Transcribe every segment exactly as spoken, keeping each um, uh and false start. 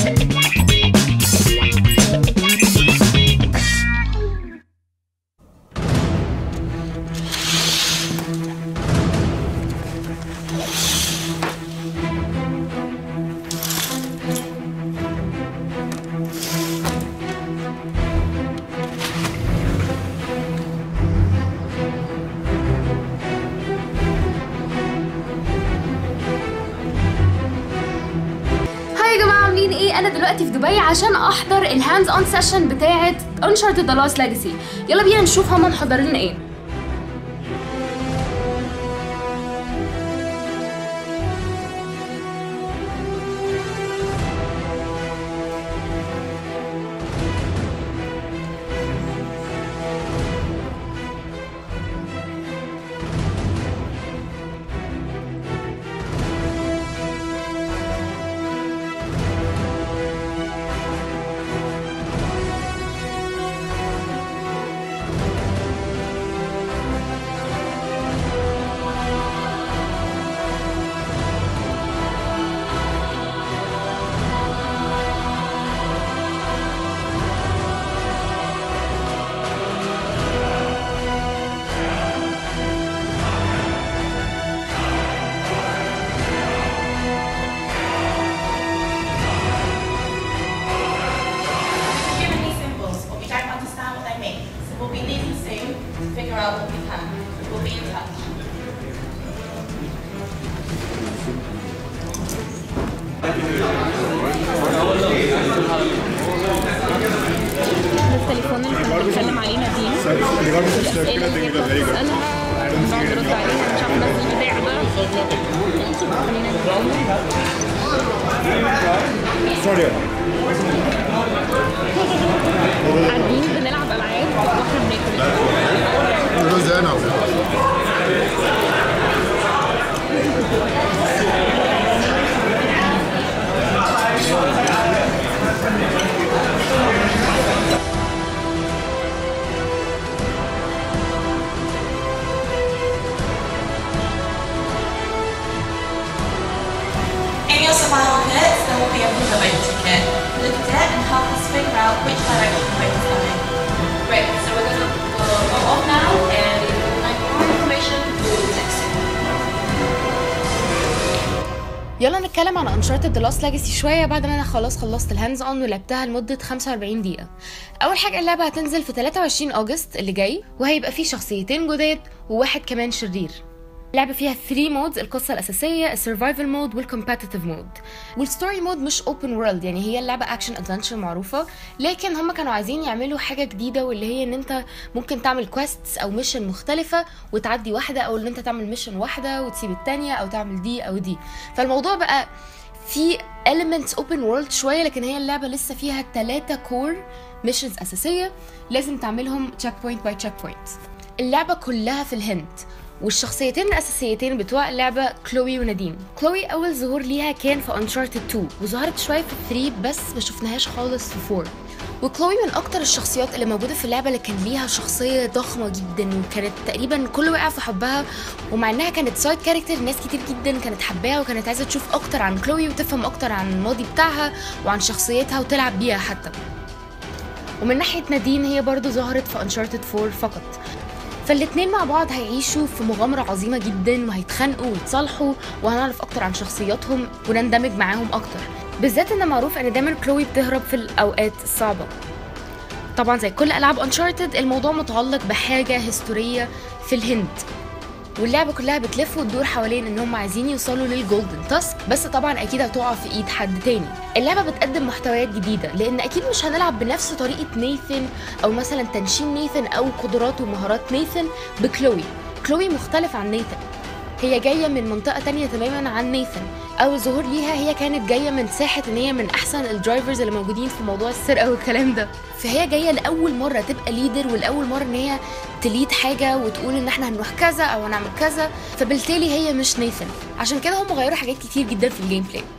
انا دلوقتي في دبي عشان احضر الهاندز اون سيشن بتاعه انشارتد ذا لاست ليجاسي. يلا بينا نشوف هما محضرين لنا ايه. What we can. We'll be in touch. التليفون اللي كنا بنتكلم عليه نادين، الأسئلة اللي كنا بنسألها بنقعد نرد عليها، مش عارفة بس البتاع ده خلينا قاعدين بنلعب ألعاب واحنا بناكل. رز عنب. In your survival kits, there will be a book ticket. Look at it and help us figure out which direction the boat is going. Great, so we're going to go, go off now, and if you would like more information, we'll text you. يلا نتكلم عن انشارتد ذا لاست ليجاسي شويه بعد ما انا خلاص خلصت الهاندز اون ولعبتها لمده خمسة وأربعين دقيقه. اول حاجه اللعبه هتنزل في ثلاثة وعشرين أغسطس اللي جاي، وهيبقى فيه شخصيتين جداد وواحد كمان شرير. اللعبة فيها ثلاثة مودز، القصة الأساسية، السرفايفل مود، والكومباتيتيف مود. والستوري مود مش اوبن وورلد، يعني هي اللعبة اكشن ادفنتشر معروفة، لكن هم كانوا عايزين يعملوا حاجة جديدة، واللي هي ان انت ممكن تعمل كويستس او ميشن مختلفة وتعدي واحدة، او ان انت تعمل ميشن واحدة وتسيب التانية، او تعمل دي او دي. فالموضوع بقى في elements open world شوية، لكن هي اللعبة لسه فيها ثلاثة كور ميشنز أساسية لازم تعملهم تشيك بوينت باي تشيك بوينت. اللعبة كلها في الهند، والشخصيتين الاساسيتين بتوع اللعبه كلوي ونادين. كلوي اول ظهور ليها كان في انشارتد تو، وظهرت شويه في ثري بس ما شفناهاش خالص في فور. وكلوي من اكتر الشخصيات اللي موجوده في اللعبه اللي كان ليها شخصيه ضخمه جدا، وكانت تقريبا كل وقع في حبها، ومع انها كانت سايد كاركتر ناس كتير جدا كانت حباها وكانت عايزه تشوف اكتر عن كلوي وتفهم اكتر عن الماضي بتاعها وعن شخصيتها وتلعب بيها حتى. ومن ناحيه نادين هي برضو ظهرت في انشارتد فور فقط. فالاتنين مع بعض هيعيشوا في مغامرة عظيمة جدا، وهيتخانقوا ويتصالحوا، وهنعرف اكتر عن شخصياتهم ونندمج معاهم اكتر، بالذات ان معروف ان دايما كلوي بتهرب في الاوقات الصعبة. طبعا زي كل العاب انشارتد الموضوع متعلق بحاجة هستورية في الهند، واللعبة كلها بتلف وتدور حوالين ان هم عايزين يوصلوا للجولدن تاسك، بس طبعا اكيد هتقع في ايد حد تاني. اللعبة بتقدم محتويات جديدة، لان اكيد مش هنلعب بنفس طريقة نيثن او مثلا تنشين نيثن او قدرات ومهارات نيثن بكلوي. كلوي مختلف عن نيثن، هي جاية من منطقة تانية تماما عن نيثن. اول ظهور ليها هي كانت جاية من ساحة ان هي من احسن الدرايفرز اللي موجودين في موضوع السرقة والكلام ده، فهي جاية لأول مرة تبقى ليدر، والأول مرة ان هي تليد حاجة وتقول ان احنا هنروح كذا او هنعمل كذا، فبالتالي هي مش نيثن. عشان كده هم غيروا حاجات كتير جدا في الجيم بلاي.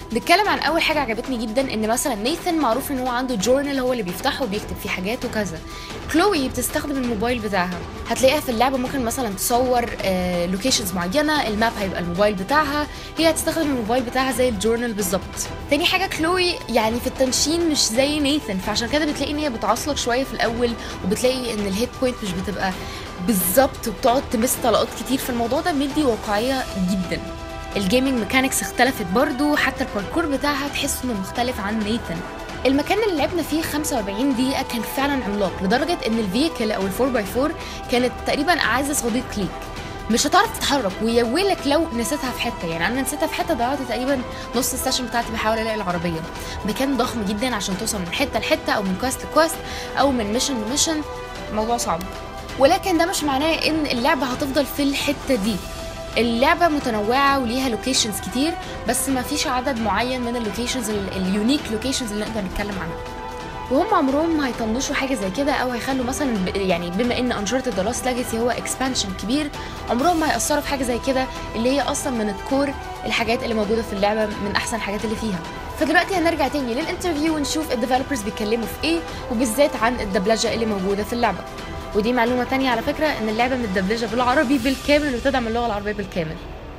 نتكلم عن اول حاجه عجبتني جدا، ان مثلا نيثن معروف ان هو عنده جورنال هو اللي بيفتحه وبيكتب فيه حاجات وكذا. كلوي بتستخدم الموبايل بتاعها، هتلاقيها في اللعبه ممكن مثلا تصور آه لوكيشنز معينه، الماب هيبقى الموبايل بتاعها، هي هتستخدم الموبايل بتاعها زي الجورنال بالظبط. تاني حاجه كلوي يعني في التنشين مش زي نيثن، فعشان كده بتلاقي ان هي بتعصلك شويه في الاول، وبتلاقي ان الهيت بوينت مش بتبقى بالظبط، وبتقعد تمس طلقات كتير، في الموضوع ده مدي واقعيه جدا. الجيمنج ميكانكس اختلفت برضو، حتى الباركور بتاعها تحس انه مختلف عن نيثن. المكان اللي لعبنا فيه خمسة وأربعين دقيقة كان فعلا عملاق، لدرجة ان الفيكل او الفور باي فور كانت تقريبا اعز صديق ليك، مش هتعرف تتحرك، ويويلك لو نسيتها في حتة. يعني انا نسيتها في حتة، ضيعت تقريبا نص السيشن بتاعتي بحاول الاقي العربية. مكان ضخم جدا عشان توصل من حتة لحتة، او من كويست لكويست، او من ميشن لميشن، موضوع صعب. ولكن ده مش معناه ان اللعبة هتفضل في الحتة دي. اللعبة متنوعة وليها لوكيشنز كتير، بس ما فيش عدد معين من اللوكيشنز اليونيك لوكيشنز اللي نقدر نتكلم عنها، وهم عمرهم ما هيطنشوا حاجة زي كده، او هيخلوا مثلا ب... يعني بما ان Uncharted The Lost Legacy هو اكسبانشن كبير، عمرهم ما هيأثروا في حاجة زي كده اللي هي اصلا من الكور الحاجات اللي موجودة في اللعبة، من احسن الحاجات اللي فيها. فدلوقتي هنرجع تاني للانترفيو ونشوف الديفلوبرز بيتكلموا في ايه، وبالذات عن الدبلجة اللي موجودة في اللعبة. ودي معلومة تانية على فكرة، ان اللعبة متدبلجة بالعربي بالكامل وتدعم اللغة العربية بالكامل.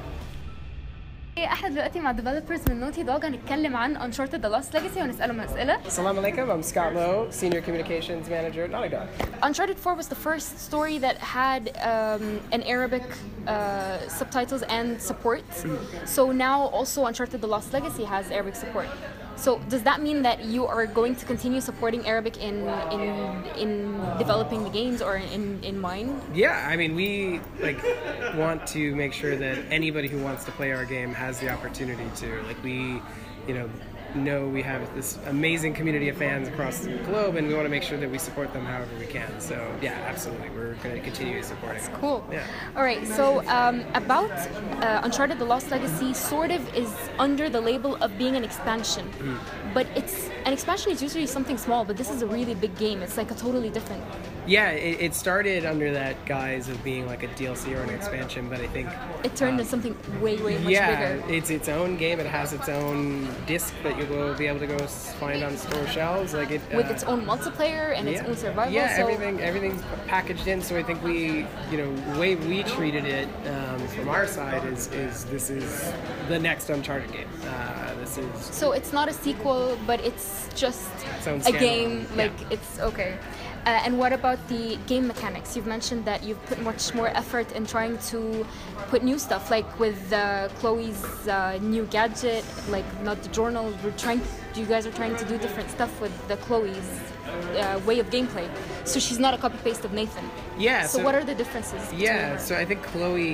احنا دلوقتي مع ديفلوبرز من نوتي دوغ، هنتكلم عن Uncharted The Lost Legacy ونسألهم أسئلة. Assalamu alaikum, I'm Scott Lowe, Senior Communications Manager at Naughty Dog. Uncharted four was the first story that had um, an Arabic uh, subtitles and support. So now also Uncharted The Lost Legacy has Arabic support. So does that mean that you are going to continue supporting Arabic in in in developing the games, or in in mind? Yeah, I mean, we like want to make sure that anybody who wants to play our game has the opportunity to. Like we, you know, know we have this amazing community of fans across the globe, and we want to make sure that we support them however we can. So yeah, absolutely, we're going to continue supporting. That's cool. Yeah. All right. So um, about uh, Uncharted: The Lost Legacy, sort of is under the label of being an expansion, mm. but it's an expansion is usually something small, but this is a really big game. It's like a totally different. Yeah, it, it started under that guise of being like a D L C or an expansion, but I think it turned um, into something way, way much yeah, bigger. Yeah, it's its own game. It has its own disc that you will be able to go find on store shelves, like it with uh, its own multiplayer and yeah, its own survival. Yeah, so everything everything's packaged in. So I think we, you know, the way we treated it um, from our side is is this is the next Uncharted game. Uh, this is so it's not a sequel, but it's just a game. Like yeah. It's okay. Uh, and what about the game mechanics? You've mentioned that you've put much more effort in trying to put new stuff, like with uh, Chloe's uh, new gadget, like not the journal. We're trying. You guys are trying to do different stuff with the Chloe's uh, way of gameplay. So she's not a copy paste of Nathan. Yeah. So, so what are the differences? Yeah. So I think Chloe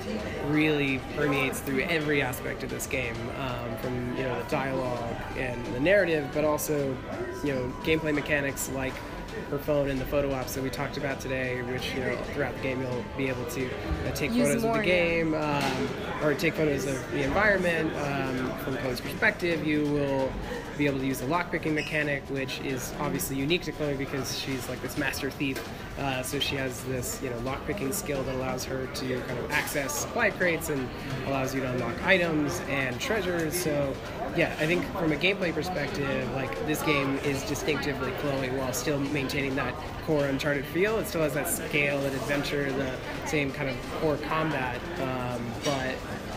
really permeates through every aspect of this game, um, from you know the dialogue and the narrative, but also you know gameplay mechanics like her phone and the photo ops that we talked about today, which you know throughout the game you'll be able to uh, take Use photos more, of the game, um, or take photos of the environment um, from Chloe's perspective. You will be able to use the lockpicking mechanic, which is obviously unique to Chloe because she's like this master thief. Uh, so she has this you know lockpicking skill that allows her to kind of access supply crates and allows you to unlock items and treasures. So yeah, I think from a gameplay perspective, like this game is distinctively Chloe while still maintaining that core Uncharted feel. It still has that scale and adventure, the same kind of core combat, um, but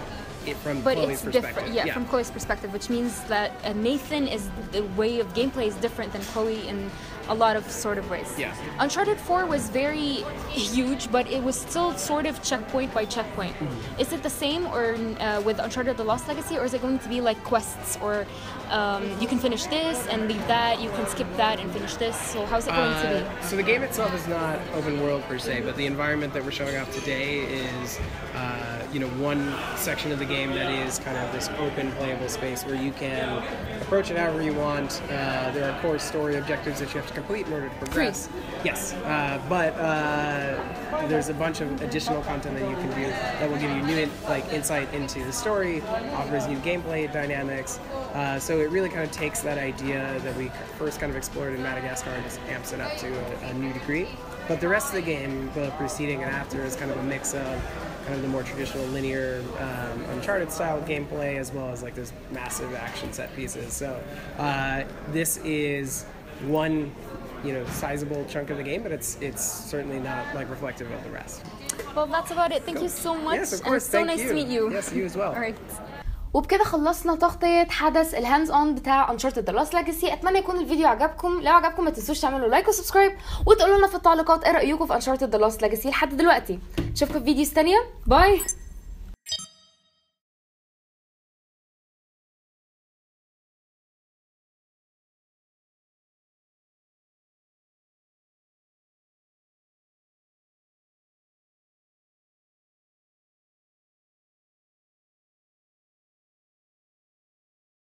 it from but Chloe's it's perspective. different, yeah, yeah, from Chloe's perspective, which means that uh, Nathan is the way of gameplay is different than Chloe in a lot of sort of ways. Yeah. Uncharted four was very huge, but it was still sort of checkpoint by checkpoint. Mm-hmm. Is it the same or uh, with Uncharted The Lost Legacy, or is it going to be like quests, or um, you can finish this and leave that, you can skip that and finish this, so how's it going uh, to be? So the game itself is not open world per se, but the environment that we're showing off today is uh, you know one section of the game that is kind of this open playable space where you can approach it however you want. Uh, there are core story objectives that you have to complete in order to progress. Free. Yes, uh, but uh, there's a bunch of additional content that you can do that will give you new like insight into the story, offers new gameplay dynamics. Uh, so it really kind of takes that idea that we first kind of explored in Madagascar and just amps it up to a, a new degree. But the rest of the game, both preceding and after, is kind of a mix of kind of the more traditional linear um, Uncharted style gameplay, as well as like this massive action set pieces. So uh, this is one, you know, sizable chunk of the game, but it's it's certainly not like reflective of the rest. Well, that's about it. Thank cool. you so much. Yes, of course. And so Thank nice you. to meet you. Yes, you as well. All right. وبكده خلصنا تغطية حدث الهاندز اون بتاع Uncharted The Lost Legacy. اتمنى يكون الفيديو عجبكم. لو عجبكم ما تنسوش تعملوا لايك وسبسكرايب وتقولوا لنا في التعليقات ايه رأيكم في Uncharted The Lost Legacy لحد دلوقتي. نشوفكم في فيديوز تانية. باي.